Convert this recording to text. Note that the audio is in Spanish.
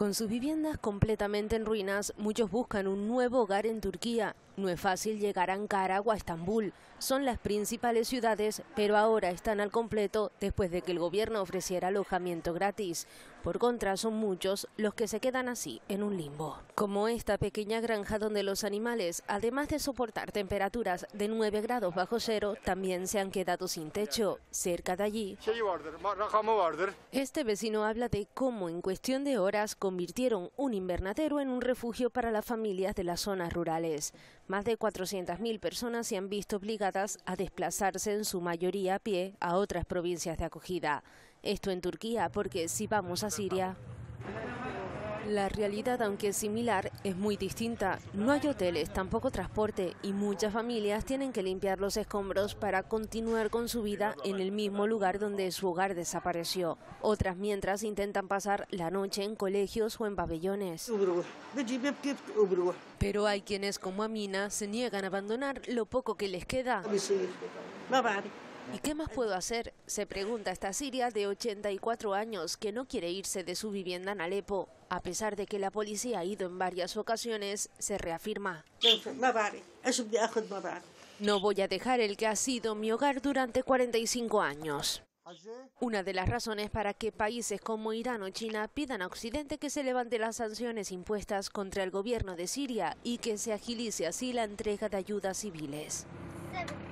Con sus viviendas completamente en ruinas, muchos buscan un nuevo hogar en Turquía. No es fácil llegar a Ankara o a Estambul. Son las principales ciudades, pero ahora están al completo después de que el gobierno ofreciera alojamiento gratis. Por contra, son muchos los que se quedan así, en un limbo. Como esta pequeña granja donde los animales, además de soportar temperaturas de 9 grados bajo cero, también se han quedado sin techo. Cerca de allí, este vecino habla de cómo en cuestión de horas convirtieron un invernadero en un refugio para las familias de las zonas rurales. Más de 400.000 personas se han visto obligadas a desplazarse en su mayoría a pie a otras provincias de acogida. Esto en Turquía, porque si vamos a Siria, la realidad, aunque es similar, es muy distinta. No hay hoteles, tampoco transporte y muchas familias tienen que limpiar los escombros para continuar con su vida en el mismo lugar donde su hogar desapareció. Otras mientras intentan pasar la noche en colegios o en pabellones. Pero hay quienes, como Amina, se niegan a abandonar lo poco que les queda. ¿Y qué más puedo hacer?, se pregunta esta siria de 84 años que no quiere irse de su vivienda en Alepo. A pesar de que la policía ha ido en varias ocasiones, se reafirma: no voy a dejar el que ha sido mi hogar durante 45 años. Una de las razones para que países como Irán o China pidan a Occidente que se levante las sanciones impuestas contra el gobierno de Siria y que se agilice así la entrega de ayudas civiles.